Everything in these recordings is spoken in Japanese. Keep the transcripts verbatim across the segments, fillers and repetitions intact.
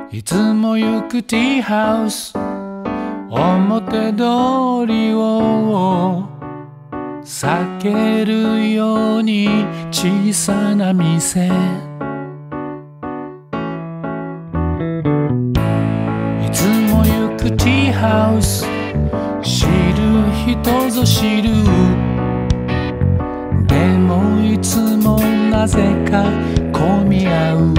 いつも行くティーハウス表通りを避けるように小さな店、いつも行くティーハウス知る人ぞ知る、でもいつもなぜか混み合う。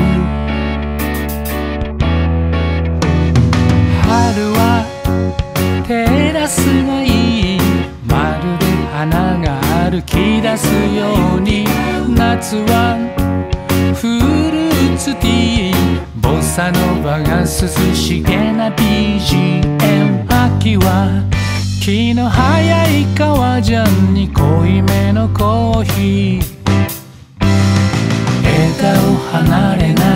春はテラスがいい、まるで花が歩き出すように、夏はフルーツティー、ボサノバが涼しげな ビージーエム、 秋は気の早い革ジャンに濃いめのコーヒー、枝を離れない